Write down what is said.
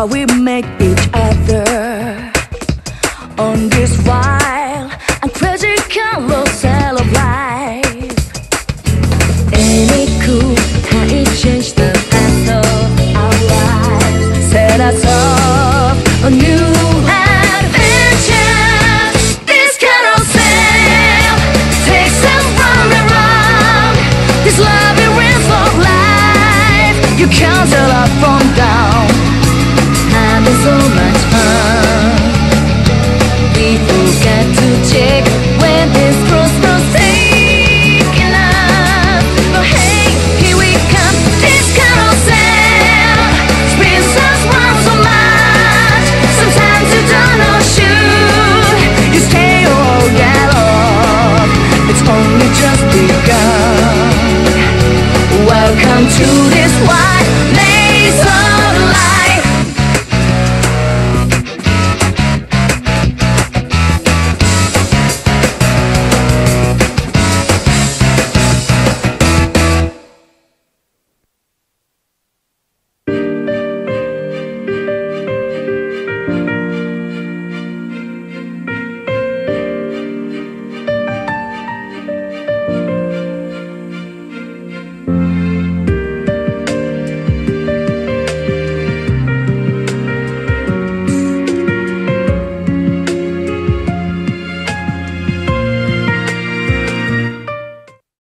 how we make each other on this wild and crazy carousel of life. Any cool how it changed the path of our lives, set us off a new adventure. This carousel takes us round and round this labyrinth of life. You can't tell up from down, having so much fun. We forget to check when this crossroads taking us. But hey, here we come, this carousel spins us round so much. Sometimes you don't know should you stay or get off. It's only just begun. Welcome to this wide